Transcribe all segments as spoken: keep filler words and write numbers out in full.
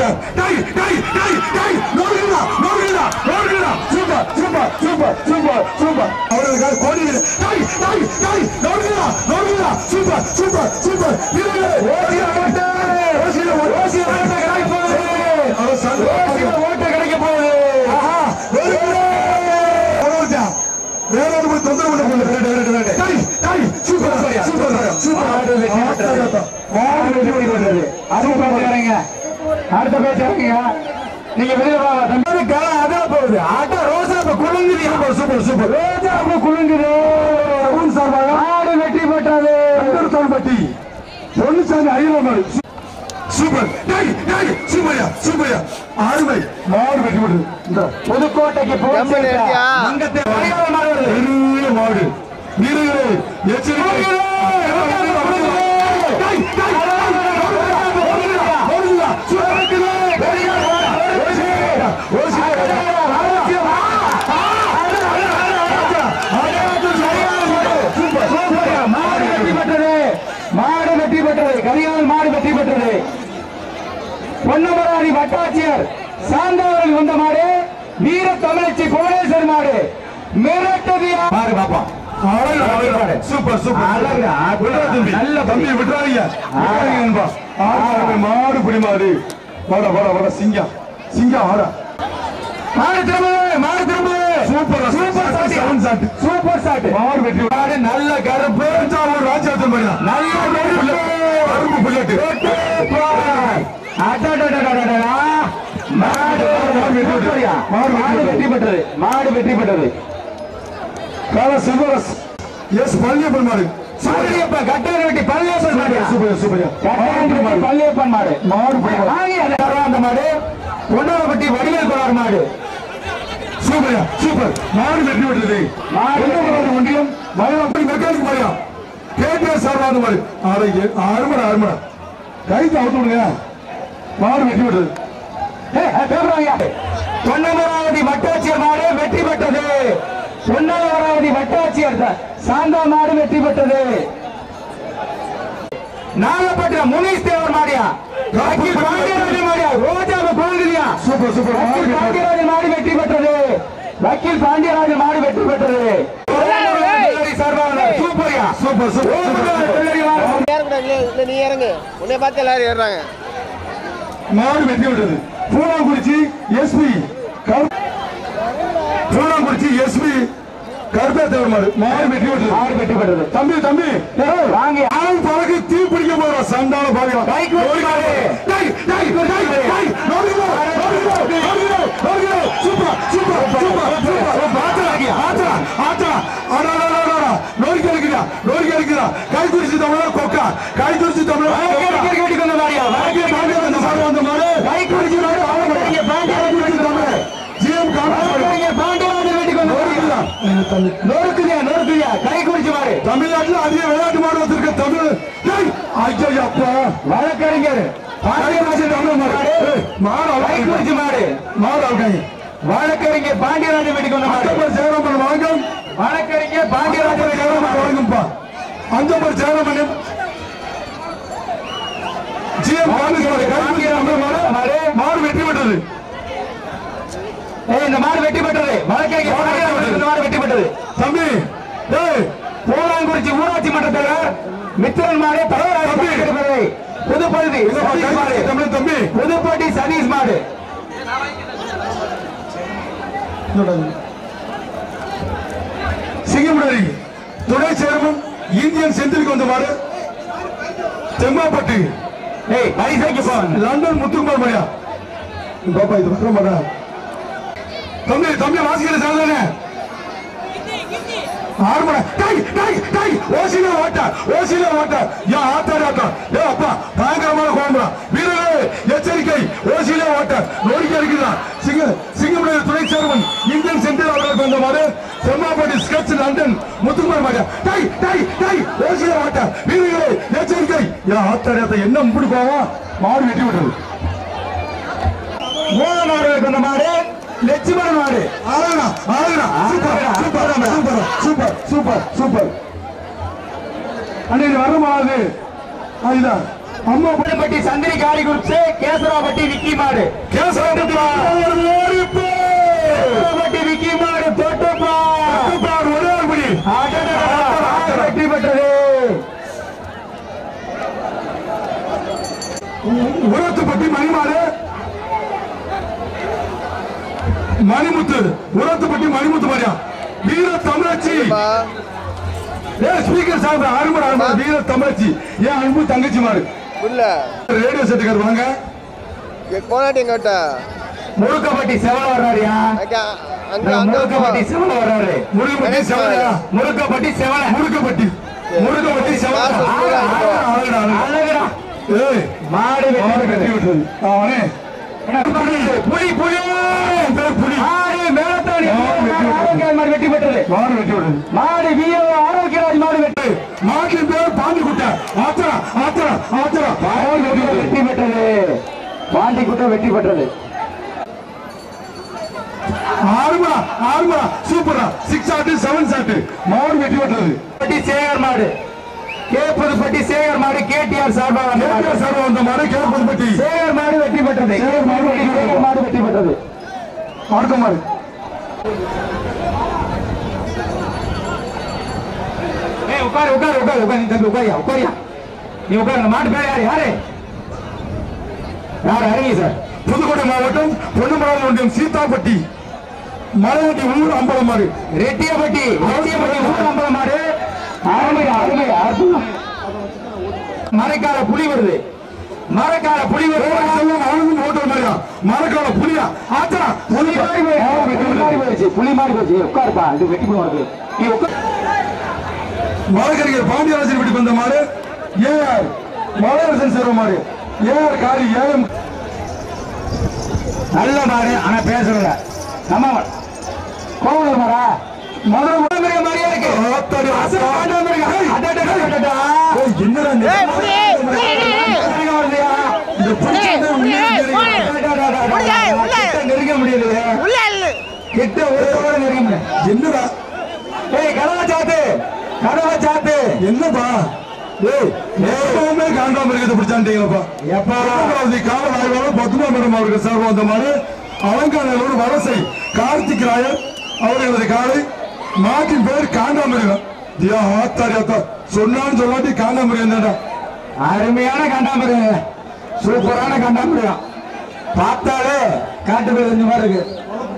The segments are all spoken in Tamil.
மாட்டார் டை டை டை டை நோடுடா நோடுடா நோடுடா super super super super super அவர்களுக்கு கோடி டை டை டை நோடுடா நோடுடா சூப்பர் சூப்பர் சூப்பர் வீரர்களே ஓசி ஓட்ட ஓசி ஓசி ஓட்ட கிடைக்க போகுது அவர் சந்தோஷ ஓட்ட கிடைக்க போகுது ஆஹா வீரர்களே ஓடுடா வேற ஒரு தொந்தரவு பண்ண போகுது டை டை சூப்பர் சூப்பர் சூப்பர் ஆடு வெற்றி பெற்றது ஆடு வெற்றி பெற்றது அது பாருங்க அடுத்த பேசுறீங்க நீங்க வெளிய வா தம்பி கால அதா போகுது ஆட்டா ரோசா குலுங்குது சூப்பர் சூப்பர் ரோஜா குலுங்குது ஊன் சார்பாக ஆடு வெற்றி பெற்றது பட்டி பொன்னுசாமி ஐயனார் சூப்பர் டேய் டேய் சூப்பர்யா சூப்பர்யா ஆறுமை மாடு வெற்றி பெற்றது இந்த புதுக்கோட்டைக்கு போய் மங்கத்தை மாடு மாடு வீரர்களே எச்சரிக்கை டேய் டேய் மாடு வெற்றி பெற்றது கரியால் மாடு வெற்றி பெற்றது பொன்னமராணி வட்டாட்சியர் சார்ந்தவர்கள் வந்த மாடு வீர தமிழச்சி புவனேஸ்வர் மாடு மிரட்டதியா மாடு பாப்பா சூப்பர் சூப்பர் நல்ல தம்பி விட்டுறாதீங்க மாடு புடி மாடு வர வர வர சிங்கம் சிங்கம் ஆட மாடு திரும்ப மாடு திரும்ப super super seven shot super shot மாடு வெற்றி மாடு நல்ல கருப்பு ராஜாத்தன் பண்ணா நல்ல கருப்பு புல்லட் அடடடடடடா மாடு மாடு வெற்றி பெற்றது மாடு வெற்றி பெற்றது கால சிவரஸ் எஸ் பள்ளியப்பன் மாடு சூரியப்பா கட்டளை வெட்டி பள்ளியப்பன் மாடு சூப்பர் சூப்பர் கட்டளை வெட்டி பள்ளியப்பன் மாடு மாடு வாங்கி அந்த மாடு பொன்னவப்பட்டி வடிவேல் கோளாறு மாடு சூப்பர் சூப்பர் மாடு வெற்றி பெற்றது மாடு ஒன்றியம் மயிலாப்பட்டி மெக்கானிக் மாடியா கேபிஎஸ் சார்பான மாடு ஆறு ஆறு மணி ஆறு மணி கைக்கு அவுத்து விடுங்க மாடு வெற்றி பெற்றது பொன்னமராவதி வட்டாட்சியர் மாடு வெற்றி பெற்றது பொன்னமராவதி வட்டாட்சியர் சாந்தா மாடு வெற்றி பெற்றது நாகப்பட்டினம் முனீஸ் தேவர் மாடியா பாண்டியராஜன் மாடியா ரோஜாவை போகுதியா சூப்பர் சூப்பர் பாண்டியராஜன் மாடு வெற்றி பெற்றது வக்கீல் பாண்டியராஜன் மாடு வெற்றி பெற்றது சூப்பர்யா சூப்பர் சூப்பர் நீ இறங்கு உன்னை பார்த்து எல்லாரும் ஏறாங்க மாடு வெற்றி பெற்றது பூனாங்குறிச்சி எஸ்பி பூனாங்குறிச்சி எஸ்பி கருப்பேத்தவர் மாடு மாடு வெற்றி பெற்றது மாடு வெற்றி பெற்றது தம்பி தம்பி வாங்கி ஆள் பறக்கு தீ பிடிக்க போறோம் சண்டால பாருங்க பைக் ஓடிக்காதே டேய் டேய் டேய் நோடுங்க நோடுங்க நோடுங்க சூப்பர் சூப்பர் சூப்பர் சூப்பர் பாத்தறாங்க ஆத்தா ஆத்தா அட அட அட நோடிக்க இருக்குடா நோடிக்க இருக்குடா கை குடிச்சு தமிழ கொக்கா கை குடிச்சு தமிழ கேடி கேடி கொண்ட மாரியா வாங்கி பாண்டிய வந்து சார் வந்த மாடு கை குடிச்சு மாடு வாங்க பாண்டிய குடிச்சு தமிழ ஜிஎம் காமெடி பாண்டிய வெட்டி கொண்ட நோடிக்குடா நோடுக்குடியா நோடுக்குடியா கை குடிச்சு மாடு தமிழ்நாட்டுல அதிக விளையாட்டு மாடு வச்சிருக்க தமிழ் டேய் ஐயோ அப்பா வழக்கறிஞர் பாண்டியராஜன் தமிழ் மாடு மாடு கை குடிச்சு மாடு மாடு அவங்க வழக்கறிஞர் பாண்டியராஜன் வெட்டி கொண்ட மாடு சேரமன் வாங்கும் வழக்கறிஞர் பாண்டியராஜன் சேரமன் வாங்கும்பா அந்த மாதிரி சேரமன் ஜிஎம் காமெடி மாடு மாடு வெற்றி பெற்றது இந்த மாடு வெற்றி பெற்றது வழக்கறிஞர் மாடு வெற்றி பெற்றது தம்பி பூலாங்குறிச்சி ஊராட்சி மன்ற தலைவர் மித்திரன் மாடு தலைவர் புதுப்பகுதி தம்பி புதுப்பட்டி சதீஷ் மாடு சிங்கமுடரி துணை சேர்மன் இந்தியன் செந்திலுக்கு வந்த மாடு தெம்மாப்பட்டி லண்டன் முத்துக்குமார் மணியா பாப்பா இது பக்கம் மாடா தம்பி தம்பி வாசிக்கிற சாதானே ஆறுமணி டேய் டேய் டேய் ஓசில ஓட்ட ஓசில ஓட்ட யா ஆத்தாடாட்டா ஏ அப்பா பயங்கரமான கோம்பரா வீரர்களே எச்சரிக்கை ஓசில ஓட்ட நோடிக்க இருக்குதா சிங்க சிங்கமுடைய துணை சேர்மன் இந்தியன் சென்ட்ரல் அவர்களுக்கு வந்த மாதிரி செம்மாப்பட்டி ஸ்கெட்ச் லண்டன் முத்துக்குமார் மாடியா டேய் டேய் டேய் ஓசில ஓட்ட வீரர்களே எச்சரிக்கை யா ஆத்தாடாட்டா என்ன முடி போவோம் மாடு வெட்டி விட்டது மோகன் அவர்களுக்கு வந்த மாதிரி லட்சுமணன் மாடு ஆளுனா ஆளுனா super super super super super super அன்னைக்கு வரமாது அதுதான் அம்மா பட்டி சந்திரி காரி குறிச்சு கேசராப்பட்டி விக்கி மாடு மாடு கேசவப்பட்டி விக்கி மாடு தோட்டப்பா ஒரே ஒரு படி வெற்றி பெற்றது. உரத்துப்பட்டி மணிமாடு மணிமுத்து உரத்துப்பட்டி மணிமுத்து மாதிரியா வீர தமிழச்சி ஏ ஸ்பீக்கர் சாப்பிட அருமை அருமை வீர தமிழச்சி ஏன் அன்பு தங்கச்சி மாடு புரியல. ரேடியோ செட்டுக்கார் வாங்க கோனாட்டி எங்கட்ட முருக்கப்பட்டி செவல வர்றாருயா. அங்க முருக்கப்பட்டி செவல வர்றாரு. முருகப்பட்டி செவலையா முருக்கப்பட்டி செவல முருகப்பட்டி முருகப்பட்டி செவலை அழகுடா. ஏய் மாடு மாடு கட்டி விட்டுறது அவனே புலி புலி புலி மாடு மேலத்தாடி மாடு வெற்றி பெற்றது. மாடு வெட்டி விடுறது மாடு வீர ஆரோக்கியராஜ் மாடு வெற்றி மாட்டின் பேர் பாண்டி குட்டை ஆத்திரா ஆத்திரா ஆத்திரா வெற்றி பெற்றது. பாண்டி குட்டை வெற்றி பெற்றது. ஆறுமா ஆறுமா சூப்பரா சிக்ஸ் ஆட்டு செவன் ஆட்டு மாடு வெட்டி விட்டுறது பட்டி சேகர் மாடு கேப்பதுப்பட்டி சேகர் மாடு கேடிஆர் சார்பாக கேடிஆர் சார்பா வந்த மாடு கேப்பதுப்பட்டி சேகர் மாடு வெற்றி பெற்றது. சேகர் மாடு வெற்றி பெற்றது. சேகர் மாடு வெற்றி பெற்றது. அடுத்த மாடு ஏய் உட்காரு உட்காரு உட்காரு உட்காரு நீ தம்பி உட்காரியா உட்காரியா நீ உட்காரு. மாடு பேர் யாரு யாரு யாரு அறிங்க சார். புதுக்கோட்டை மாவட்டம் பொன்னமராவதி ஒன்றியம் சீதாப்பட்டி மலைவட்டி ஊர் அம்பலம் மாடு ரெட்டியப்பட்டி ரெட்டியப்பட்டி ஊர் அம்பலம் மாடு அருமை அருமை அற்புதம். மரைக்கால புலி வருது. மரக்கால புலி வருது. அவனுக்கும் ஓட்டல் மாதிரியா மரக்கால புலியா ஆச்சா புலி மாறி போயிடுச்சு. புலி மாறி போயிடுச்சு. உட்காருப்பா இது வெட்டி போடுவாங்க. நீ உட்கார். மரக்கறிஞர் பாண்டியராஜன் வீட்டுக்கு வந்த மாடு ஏஆர் மலையரசன் சேர்வ மாடு ஏஆர் காரி ஏஎம் நல்ல மாடு ஆனா பேசுறல நம்ம கோவலர் மாடா மதுரை உடம்பு மாதிரியா இருக்கு. ஆத்தாடி ஆசை என்னடா ஏய் புடி வருதியா இந்த புடிச்சது நெருங்க முடியல. உள்ள இல்ல கிட்ட ஒரு நெருங்க முடியல. என்னடா ஏய் கதவை சாத்து கதவை சாத்து. என்னப்பா ஏய் எப்பவுமே காண்டாம இருக்கிறத பிடிச்சாண்டீங்கப்பா எப்பா அமராவதி காவல் ஆய்வாளர் பத்மாபுரம் அவர்கள் சார்பாக வந்த மாடு அலங்காநல்லூர் வலசை கார்த்திக் ராயர் அவர்களது காலை மாட்டின் பேர் காண்டாமிருகம் தியா ஆத்தாரி ஆத்தா சொன்னான்னு சொல்லாட்டி காண்டாமிருகம் தான்டா அருமையான கண்டாமிருகம் சூப்பரான கண்டாமிருகம் பார்த்தாலே காட்டுக்குள்ள கொஞ்சம் மாதிரி இருக்கு.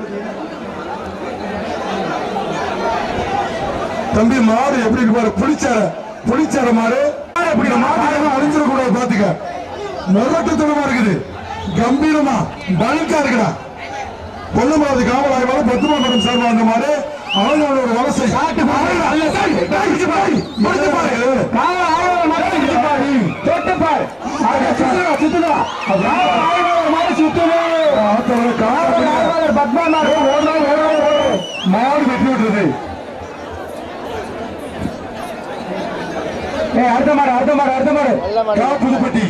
தம்பி மாடு எப்படி இருக்கு பாரு புளிச்சார புளிச்சார மாடு எப்படி மாடு அழிஞ்சிடக்கூடாது பாத்துக்க முரட்டுத்தனமா இருக்குது கம்பீரமா பலுக்கா இருக்குடா பொன்னமராவதி காவல் ஆய்வாளர் பத்மாபுரம் சார்பாக வந்த மாடு அவங்களோட ஒரு வலசை காட்டு மாடு அல்ல சார் முடிச்சு பாரு முடிச்சு பாரு காவல் ஆய்வாளர் மாடு சுத்தி பாரு தொட்டு பாரு அது சுத்துடா சுத்துடா காவல் ஆய்வாளர் மாடு சுத்துது காவல் ஆய்வாளர் பத்மநாபன் ஓடுறா ஓடுறா மாடு வெட்டி விட்டுறது ஏய் அடுத்த மாடு அடுத்த மாடு அடுத்த மாடு நல்ல மாடு புதுப்பட்டி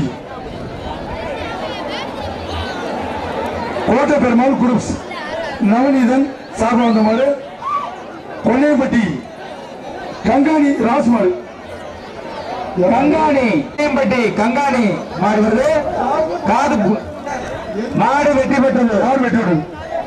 கோட்டை பெருமாள் குரூப்ஸ் நவநீதன் சார்பாக வந்த மாடு கொல்லையப்பட்டி கங்காணி ராஸ்மாடு கங்காணி பட்டி கங்காணி மாடு வருது காது பு- மாடு வெற்றி பெற்றது. மாடு வெட்டி விடுறது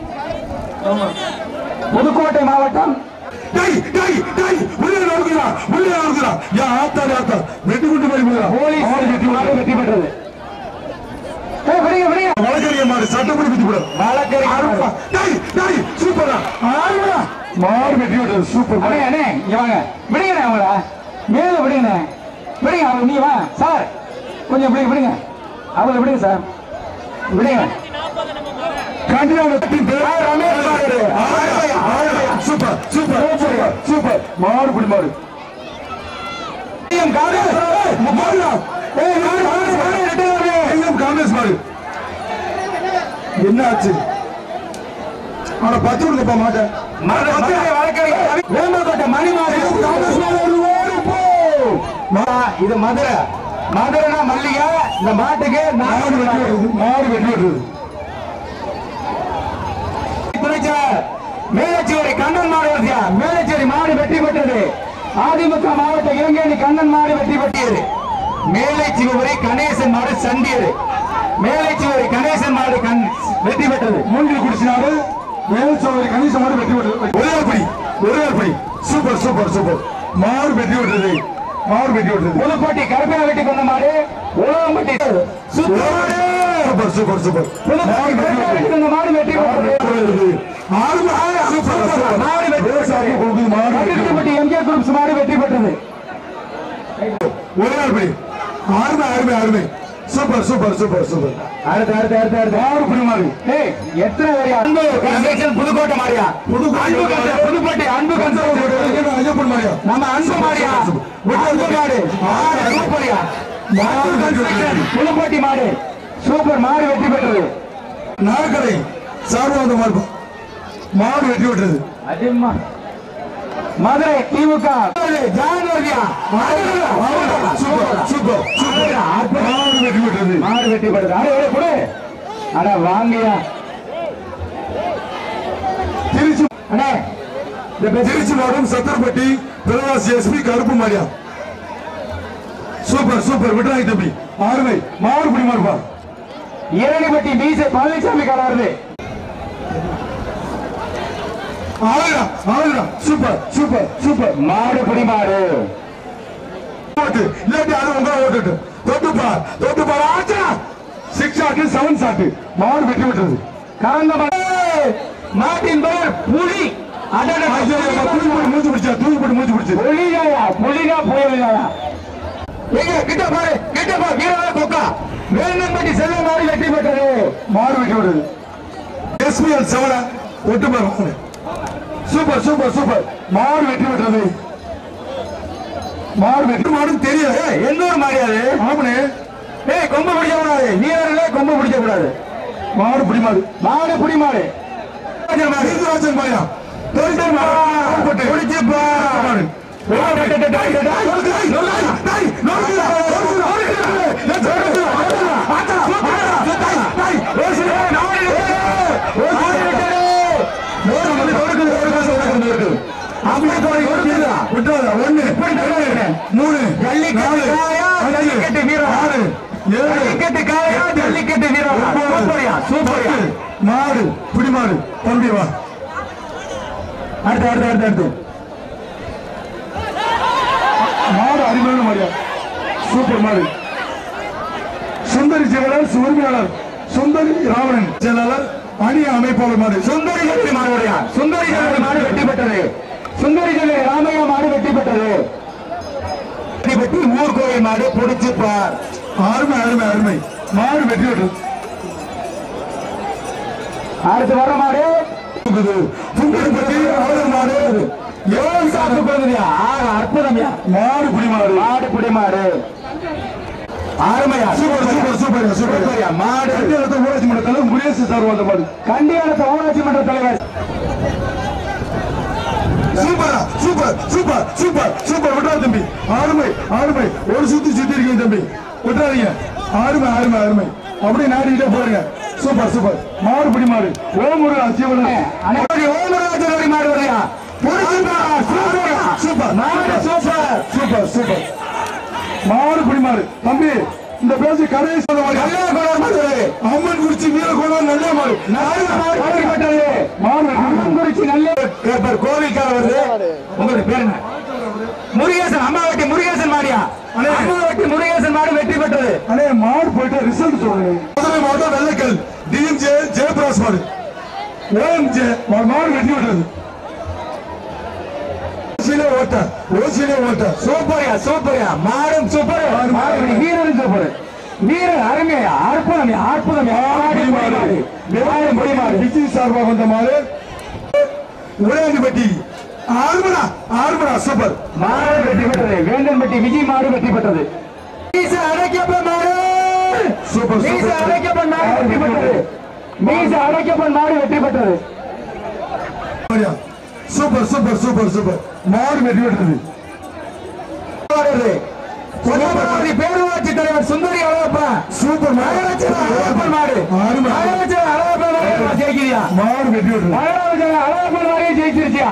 புதுக்கோட்டை மாவட்டம் டேய் டேய் டேய் உள்ளே நோக்குறா உள்ளே நோக்குறா யா ஆத்தாடி ஆத்தா வெட்டி குண்டு போய் போறா போலீஸ் மாடு வெற்றி பெற்றது. ஏய் விடுங்க விடுங்க வழக்கறிஞர் மாடு சட்டப்படி பிடிச்சு போடு வழக்கறி டேய் டேய் சூப்பரா ஆறுடா மாடு வெட்டி விடுறது சூப்பர் அண்ணே அண்ணே இங்க வாங்க விடுங்கண்ணே அவங்கள மேல விடுங்கண்ணே விடுங்க அவங்க நீ வா சார் கொஞ்சம் விடுங்க விடுங்க அவங்கள விடுங்க சார் விடுங்க. கண்டிப்பா ரமேஷ் மாடு சூப்பர் சூப்பர் சூப்பர் சூப்பர் மாடு புடி மாடு காங்கிரஸ் மாடு என்ன ஆச்சு ஆனா பத்து கொடுக்கப்பா மாட்டேன் இது மதுரை மதுரைனா மல்லிகை இந்த மாட்டுக்கு மாடு வெட்டி விடுறது மாடு வெட்டி விடுறது மேலச்சேரி கண்ணன் மாடு வருதியா மேலச்சேரி மாடு வெற்றி பெற்றது. அதிமுக மாவட்ட இளைஞரணி கண்ணன் மாடு வெற்றி பெற்றது. மேலை சிவபுரி கணேசன் மாடு சண்டியது மேலை சிவபுரி கணேசன் மாடு கண் பெற்றது. மூங்கில் குடிச்சினாரு மேல் சோதரி கணேச மாடு வெற்றி பெற்றது. ஒரே படி ஒரே படி சூப்பர் சூப்பர் சூப்பர் மாடு வெற்றி பெற்றது. மாடு வெற்றி பெற்றது. புதுப்பட்டி கருப்பையா வெட்டி கொண்ட மாடு Ulagampatti super super super Puthupatti Karuppaiya வெட்டி கொண்ட மாடு வெட்டி பெற்றது. மாடு எம்ஜிஆர் குரூப்ஸ் மாடு வெற்றி பெற்றது. ஒரே படி ஆறுமை அருமை அருமை சூப்பர் சூப்பர் சூப்பர் சூப்பர் அடுத்து அடுத்து அடுத்து அடுத்து ஆறு படி மாடு. ஏய் எத்தனை வரையா அன்பு கன்ஸ்ட்ரக்ஷன் புதுக்கோட்டை மாடியா புதுக்கோட்டை புதுப்பட்டி அன்பு கன்ஸ்ட்ரக்ஷன் ஐயப்பன் மாடியா நம்ம அன்பு மாடியா அன்பு மாடு சூப்பர்யா அன்பு கன்ஸ்ட்ரக்ஷன் புதுப்பட்டி மாடு சூப்பர் மாடு வெற்றி பெற்றது. நாகரை சார்பாத மாடு மாடு வெற்றி பெற்றது. அதிகமா மதுரை திமுக சூப்பர் சூப்பர் மாடு வெற்றி பெற்றது. மாடு வெற்றி பெற்றது. அட கொடு அட வாங்கியா திருச்சி அண்ணே திருச்சி மாவட்டம் சத்தர்பட்டி பிரவாசி எஸ்பி கருப்பு மாடியா சூப்பர் சூப்பர் விட்டுறாங்க தம்பி ஆறுமை மாடு பிடி மாடுப்பா. இரணிப்பட்டி மீசை பழனிசாமி கலருது. ஆளுடா ஆளுடா சூப்பர் சூப்பர் சூப்பர் மாடு பிடி மாடு ஓட்டு இல்லாட்டி அது உங்க ஓட்டு தொட்டு பார் தொட்டு பார் ஆச்சா சிக்ஸ் ஷாட் செவன் ஷாட் மாடு வெற்றி பெற்றது. கலந்த மாட்டின் பெயர் புலி. மூச்சு பிடிச்சா தூக்கி போட்டு மூச்சு பிடிச்சு புலிகாயா புலிகா புயலிகாயா எங்க கிட்ட பாரு கிட்ட பா வீரவா கொக்கா வேலம்பட்டி செல்வ மாடு வெற்றி பெற்றது. மாடு வெற்றி பெற்றது. எஸ்பிஎல் செவன ஒட்டு பார் சூப்பர் சூப்பர் சூப்பர் மாடு வெற்றி பெற்றது. மாடு வெற்றி மாடுன்னு தெரியல எண்ணூறு மாடியாது ஆமனே ஏய் கொம்பு பிடிக்க கூடாது வீரர்களே கொம்பு பிடிக்க கூடாது. மாடு பிடி மாடு மாடு புடி மாடு ராஜன் மாயா பிடிச்சுப்பா மூணு ஜல்லிக்கட்டு வீரர் ஆறு ஜல்லிக்கட்டு காளையா ஜல்லிக்கட்டு வீரர் சூப்பர்யா சூப்பர்யா மாடு பிடி மாடு தம்பி வா அடுத்து அடுத்து அடுத்து அடுத்து மாடு அருமையான மாடியா சூப்பர் மாடு. சுந்தரி செயலாளர் உரிமையாளர் சுந்தரி ராவணன் செயலாளர் அணி அமைப்பாளர் மாடு சுந்தரி ஜல்லி மாடுடைய சுந்தரி ஜல்லி மாடு வெற்றி பெற்றது. சுந்தரி ஜல்லி ராமையா மாடு வெற்றி பெற்றது. வெற்றி பெற்று ஊர் கோயில் மாடு பிடிச்சுப்பார். அருமை அருமை அருமை மாடு வெற்றி பெற்றது. அடுத்து வர மாடு புங்கப்பட்டி ஆளுநர் மாடு எவ்வளவு சாப்பிட்டு போகுதுயா அற்புதம்யா மாடு பிடி மாடு மாடு பிடி மாடு அருமையா சூப்பர் சூப்பர் சூப்பர் சூப்பர் சூப்பர்யா மாடு கண்டியாலத்தை ஊராட்சி மன்ற தலைவர் முருகேசு சார் வந்த மாடு கண்டியாலத்தை ஊராட்சி மன்ற தலைவர் சூப்பரா சூப்பர் சூப்பர் சூப்பர் சூப்பர் விட்டா தம்பி ஆறுமை ஆறுமை ஒரு சுத்தி சுத்தி இருக்கீங்க தம்பி விட்டுறாதீங்க ஆறுமை ஆறுமை ஆறுமை அப்படி நாடிக்கிட்டே போறீங்க சூப்பர் சூப்பர் மாடு பிடி மாடு ஓமுருகா சிவன் ஓமராஜ மாடு வரையா சூப்பர் மாடு சூப்பர் சூப்பர் சூப்பர் மாடு பிடி மாடு தம்பி இந்த பேசி கடைசி அம்மன் குறிச்சி வீரகோணம் நல்ல மாடு அம்மன் குறிச்சி நல்ல கோவில்கார வருது. உங்களுக்கு பேர் என்ன? முருகேசன் அம்மாவட்டி முருகேசன் மாடியா அம்மாவட்டி முருகேசன் மாடு வெற்றி பெற்றது. அண்ணே மாடு போயிட்டு ரிசல்ட் சொல்லுங்க. மதுரை மாவட்டம் வெள்ளைக்கல் டிஎம்ஜே ஜெயபிரகாஷ் மாடு ஓஎம்ஜே மாடு வெற்றி பெற்றது. ஓட்ட ஓசிலே ஓட்ட சூப்பர்யா சூப்பர்யா மாடும் சூப்பர் வீரரும் சூப்பர் வீரர் அருமையா அற்புதம் அற்புதம் விஜய் சார்பாக வந்த மாடு உடையாண்டிப்பட்டி ஆறுமடா ஆறுமடா சூப்பர் மாடு வெற்றி பெற்றது. வேந்தன்பட்டி விஜய் மாடு வெற்றி பெற்றது. அடைக்கப்பன் மாடு சூப்பர் அடைக்கப்பன் மாடு வெற்றி பெற்றது. மீச அடைக்கப்பன் மாடு வெற்றி பெற்றது. சூப்பர் சூப்பர் சூப்பர் சூப்பர் மாடு வெற்றி பெற்றது. பேரூராட்சி தலைவர் சுந்தரி அழகப்பா சூப்பர் மாடு மாடு அழகப்பா ஜெயிக்கிறியா மாடு வெற்றி பெற்றது. அழகப்பா மாடு ஜெயிச்சிருச்சியா